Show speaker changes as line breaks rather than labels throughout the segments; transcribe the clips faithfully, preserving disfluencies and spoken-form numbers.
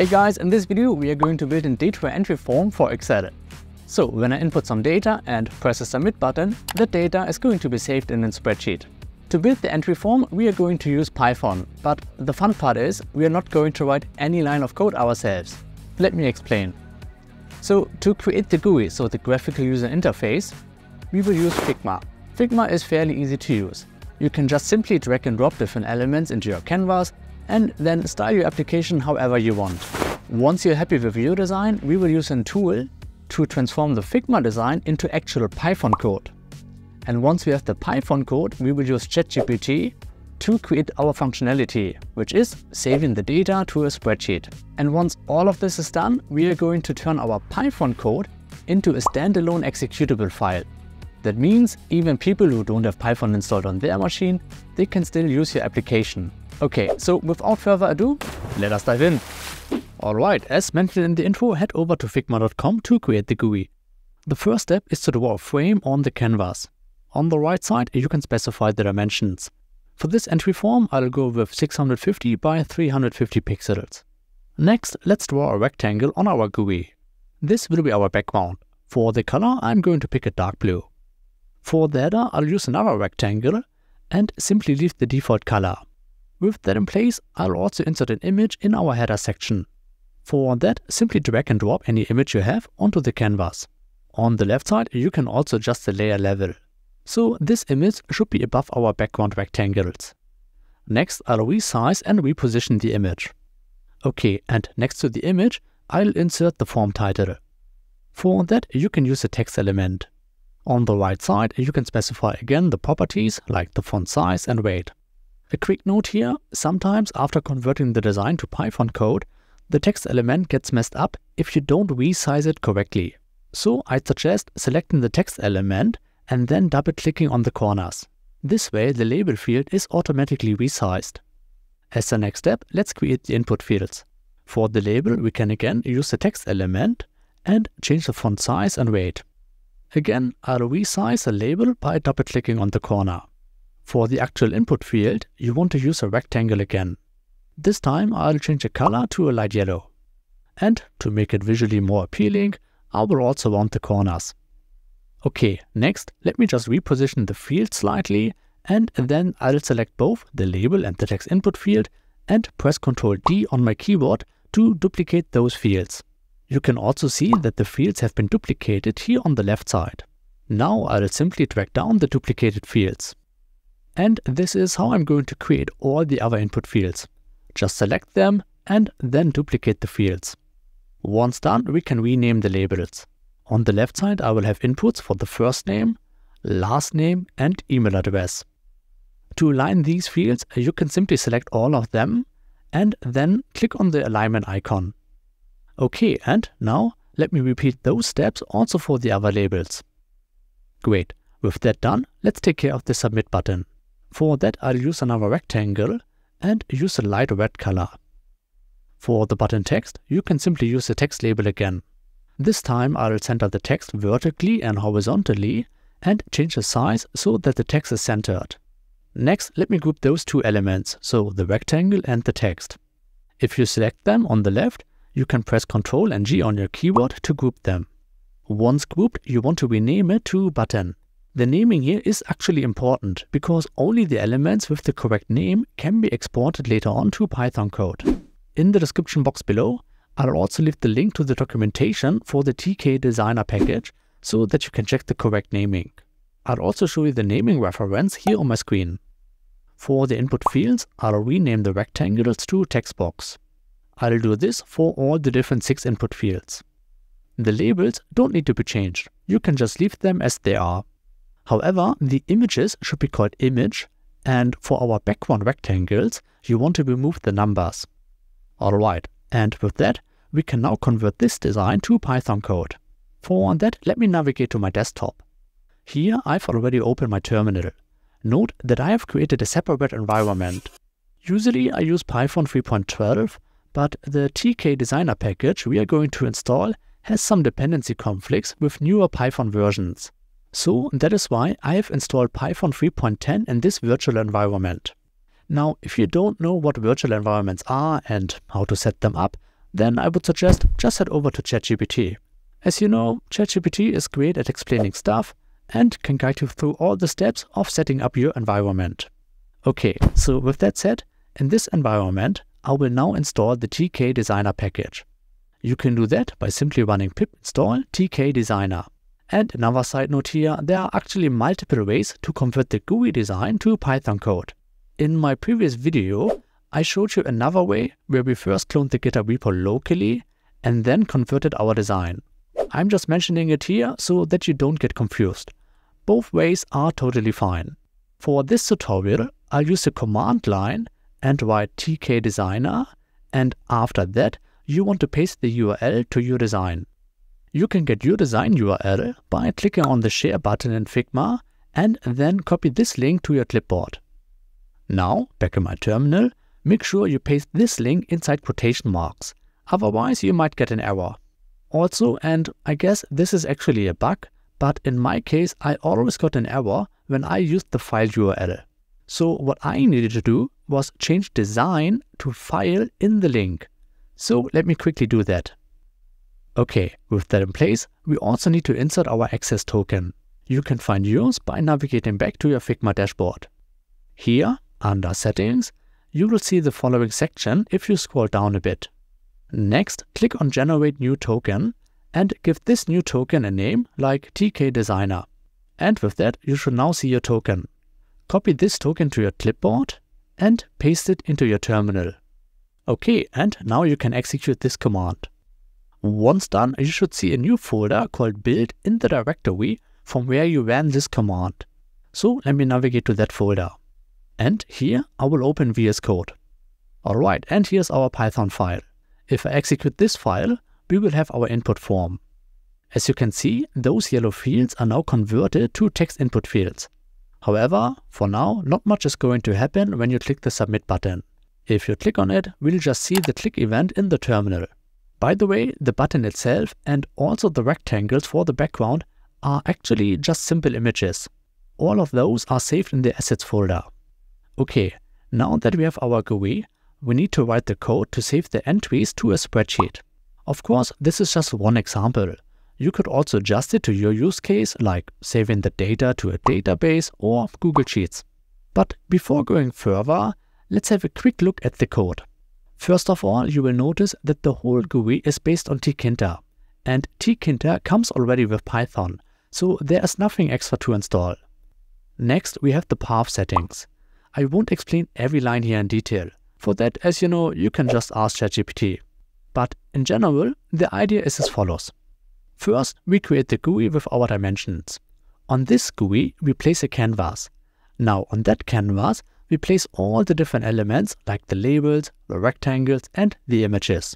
Hey guys, in this video we are going to build a data entry form for Excel. So when I input some data and press the submit button, the data is going to be saved in a spreadsheet. To build the entry form we are going to use Python, but the fun part is we are not going to write any line of code ourselves. Let me explain. So to create the G U I, so the graphical user interface, we will use Figma. Figma is fairly easy to use. You can just simply drag and drop different elements into your canvas and then style your application however you want. Once you're happy with your design, we will use a tool to transform the Figma design into actual Python code. And once we have the Python code, we will use ChatGPT to create our functionality, which is saving the data to a spreadsheet. And once all of this is done, we are going to turn our Python code into a standalone executable file. That means even people who don't have Python installed on their machine, they can still use your application. Okay, so without further ado, let us dive in. Alright, as mentioned in the intro, head over to figma dot com to create the G U I. The first step is to draw a frame on the canvas. On the right side, you can specify the dimensions. For this entry form, I'll go with six hundred fifty by three hundred fifty pixels. Next, let's draw a rectangle on our G U I. This will be our background. For the color, I'm going to pick a dark blue. For the header, I'll use another rectangle and simply leave the default color. With that in place, I'll also insert an image in our header section. For that, simply drag and drop any image you have onto the canvas. On the left side, you can also adjust the layer level. So this image should be above our background rectangles. Next, I'll resize and reposition the image. Okay, and next to the image, I'll insert the form title. For that, you can use a text element. On the right side, you can specify again the properties like the font size and weight. A quick note here, sometimes after converting the design to Python code, the text element gets messed up if you don't resize it correctly. So I'd suggest selecting the text element and then double-clicking on the corners. This way the label field is automatically resized. As the next step, let's create the input fields. For the label, we can again use the text element and change the font size and weight. Again, I'll resize the label by double-clicking on the corner. For the actual input field, you want to use a rectangle again. This time I'll change the color to a light yellow. And to make it visually more appealing, I will also round the corners. Okay, next let me just reposition the field slightly and then I'll select both the label and the text input field and press control D on my keyboard to duplicate those fields. You can also see that the fields have been duplicated here on the left side. Now I'll simply drag down the duplicated fields. And this is how I'm going to create all the other input fields. Just select them and then duplicate the fields. Once done, we can rename the labels. On the left side, I will have inputs for the first name, last name and email address. To align these fields, you can simply select all of them and then click on the alignment icon. Okay, and now let me repeat those steps also for the other labels. Great, with that done, let's take care of the submit button. For that, I'll use another rectangle and use a light red color. For the button text, you can simply use the text label again. This time I'll center the text vertically and horizontally and change the size so that the text is centered. Next, let me group those two elements, so the rectangle and the text. If you select them on the left, you can press control and G on your keyboard to group them. Once grouped, you want to rename it to button. The naming here is actually important because only the elements with the correct name can be exported later on to Python code. In the description box below, I'll also leave the link to the documentation for the Tkinter-Designer package so that you can check the correct naming. I'll also show you the naming reference here on my screen. For the input fields, I'll rename the rectangles to text box. I'll do this for all the different six input fields. The labels don't need to be changed. You can just leave them as they are. However, the images should be called image, and for our background rectangles, you want to remove the numbers. Alright, and with that, we can now convert this design to Python code. For that, let me navigate to my desktop. Here, I've already opened my terminal. Note that I have created a separate environment. Usually, I use Python three point twelve, but the Tkinter-Designer package we are going to install has some dependency conflicts with newer Python versions. So that is why I have installed Python three point ten in this virtual environment. Now, if you don't know what virtual environments are and how to set them up, then I would suggest just head over to ChatGPT. As you know, ChatGPT is great at explaining stuff and can guide you through all the steps of setting up your environment. Okay, so with that said, in this environment, I will now install the Tkinter-Designer package. You can do that by simply running pip install Tkinter-Designer. And another side note here, there are actually multiple ways to convert the G U I design to Python code. In my previous video, I showed you another way where we first cloned the GitHub repo locally and then converted our design. I'm just mentioning it here so that you don't get confused. Both ways are totally fine. For this tutorial, I'll use the command line and write Tkinter-Designer, and after that, you want to paste the U R L to your design. You can get your design U R L by clicking on the share button in Figma and then copy this link to your clipboard. Now, back in my terminal, make sure you paste this link inside quotation marks, otherwise you might get an error. Also, and I guess this is actually a bug, but in my case I always got an error when I used the file U R L. So what I needed to do was change design to file in the link. So let me quickly do that. Okay, with that in place, we also need to insert our access token. You can find yours by navigating back to your Figma dashboard. Here, under Settings, you will see the following section if you scroll down a bit. Next, click on Generate New Token and give this new token a name like Tkinter-Designer. And with that, you should now see your token. Copy this token to your clipboard and paste it into your terminal. Okay, and now you can execute this command. Once done, you should see a new folder called build in the directory from where you ran this command. So let me navigate to that folder. And here I will open V S Code. Alright, and here's our Python file. If I execute this file, we will have our input form. As you can see, those yellow fields are now converted to text input fields. However, for now, not much is going to happen when you click the submit button. If you click on it, we'll just see the click event in the terminal. By the way, the button itself and also the rectangles for the background are actually just simple images. All of those are saved in the assets folder. Okay, now that we have our G U I, we need to write the code to save the entries to a spreadsheet. Of course, this is just one example. You could also adjust it to your use case, like saving the data to a database or Google Sheets. But before going further, let's have a quick look at the code. First of all, you will notice that the whole G U I is based on Tkinter, and Tkinter comes already with Python, so there is nothing extra to install. Next, we have the path settings. I won't explain every line here in detail. For that, as you know, you can just ask ChatGPT. But in general, the idea is as follows. First, we create the G U I with our dimensions. On this G U I, we place a canvas. Now, on that canvas, we place all the different elements like the labels, the rectangles and the images.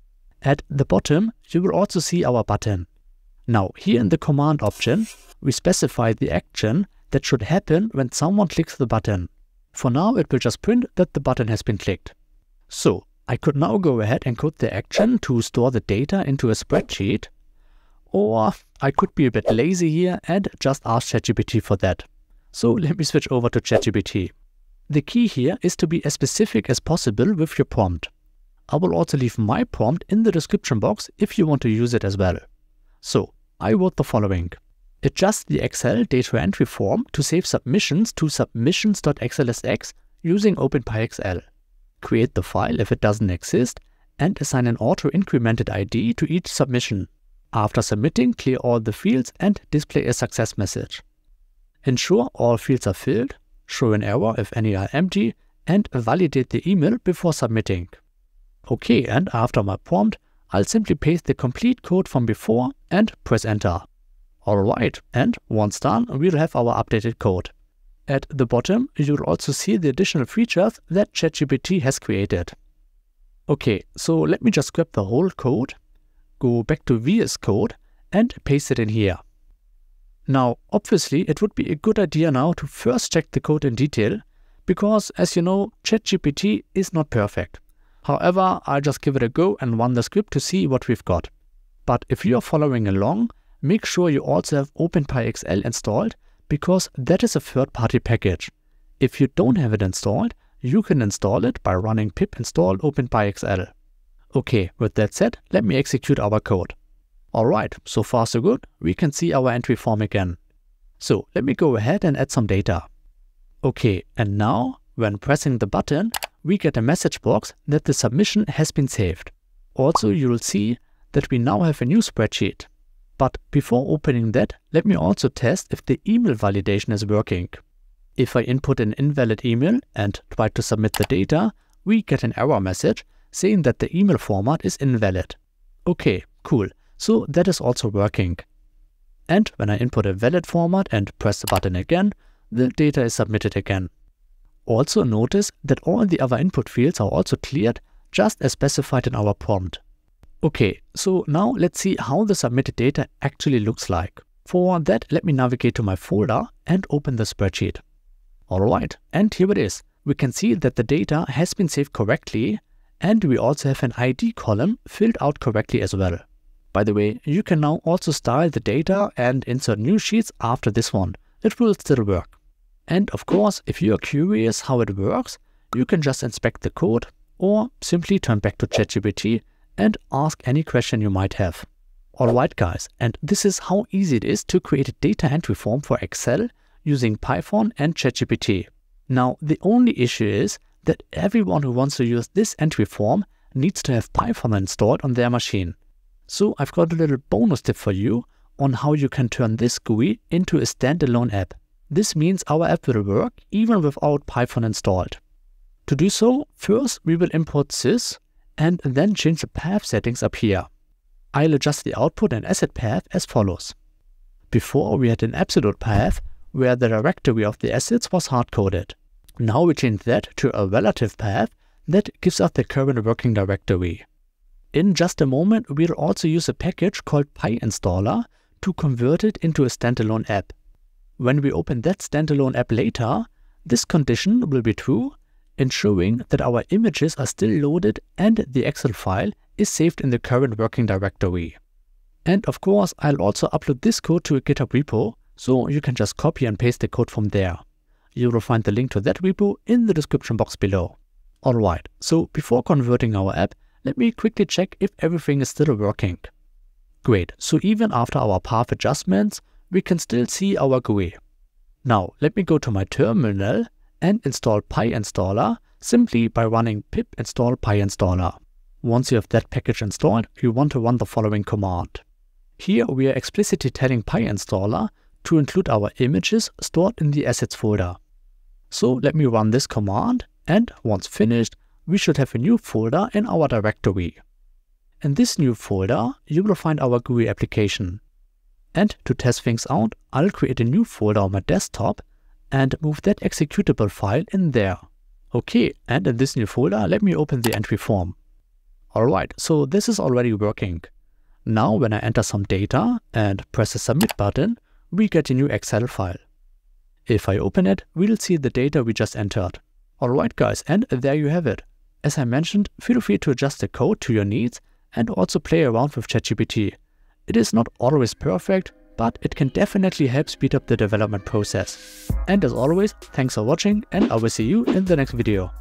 At the bottom, you will also see our button. Now, here in the command option, we specify the action that should happen when someone clicks the button. For now, it will just print that the button has been clicked. So, I could now go ahead and code the action to store the data into a spreadsheet, or I could be a bit lazy here and just ask ChatGPT for that. So let me switch over to ChatGPT. The key here is to be as specific as possible with your prompt. I will also leave my prompt in the description box if you want to use it as well. So, I wrote the following. Adjust the Excel data entry form to save submissions to submissions dot x l s x using openpyxl. Create the file if it doesn't exist and assign an auto-incremented I D to each submission. After submitting, clear all the fields and display a success message. Ensure all fields are filled, show an error if any are empty, and validate the email before submitting. Okay, and after my prompt, I'll simply paste the complete code from before and press enter. Alright, and once done, we'll have our updated code. At the bottom, you'll also see the additional features that ChatGPT has created. Okay, so let me just grab the whole code, go back to V S Code and paste it in here. Now, obviously, it would be a good idea now to first check the code in detail, because as you know, ChatGPT is not perfect. However, I'll just give it a go and run the script to see what we've got. But if you are following along, make sure you also have openpyxl installed, because that is a third-party package. If you don't have it installed, you can install it by running pip install openpyxl. Okay, with that said, let me execute our code. Alright, so far so good, we can see our entry form again. So let me go ahead and add some data. Okay, and now, when pressing the button, we get a message box that the submission has been saved. Also, you will see that we now have a new spreadsheet. But before opening that, let me also test if the email validation is working. If I input an invalid email and try to submit the data, we get an error message saying that the email format is invalid. Okay, cool. So that is also working. And when I input a valid format and press the button again, the data is submitted again. Also notice that all the other input fields are also cleared, just as specified in our prompt. Okay, so now let's see how the submitted data actually looks like. For that, let me navigate to my folder and open the spreadsheet. Alright, and here it is. We can see that the data has been saved correctly, and we also have an I D column filled out correctly as well. By the way, you can now also style the data and insert new sheets after this one. It will still work. And of course, if you are curious how it works, you can just inspect the code or simply turn back to ChatGPT and ask any question you might have. Alright guys, and this is how easy it is to create a data entry form for Excel using Python and ChatGPT. Now, the only issue is that everyone who wants to use this entry form needs to have Python installed on their machine. So I've got a little bonus tip for you on how you can turn this G U I into a standalone app. This means our app will work even without Python installed. To do so, first we will import sys and then change the path settings up here. I'll adjust the output and asset path as follows. Before we had an absolute path where the directory of the assets was hard-coded. Now we change that to a relative path that gives us the current working directory. In just a moment, we'll also use a package called PyInstaller to convert it into a standalone app. When we open that standalone app later, this condition will be true, ensuring that our images are still loaded and the Excel file is saved in the current working directory. And of course, I'll also upload this code to a GitHub repo, so you can just copy and paste the code from there. You will find the link to that repo in the description box below. Alright, so before converting our app, let me quickly check if everything is still working. Great, so even after our path adjustments, we can still see our G U I. Now, let me go to my terminal and install PyInstaller simply by running pip install PyInstaller. Once you have that package installed, you want to run the following command. Here we are explicitly telling PyInstaller to include our images stored in the assets folder. So let me run this command, and once finished, we should have a new folder in our directory. In this new folder, you will find our G U I application. And to test things out, I'll create a new folder on my desktop and move that executable file in there. Okay, and in this new folder, let me open the entry form. Alright, so this is already working. Now when I enter some data and press the submit button, we get a new Excel file. If I open it, we'll see the data we just entered. Alright guys, and there you have it. As I mentioned, feel free to adjust the code to your needs and also play around with ChatGPT. It is not always perfect, but it can definitely help speed up the development process. And as always, thanks for watching, and I will see you in the next video.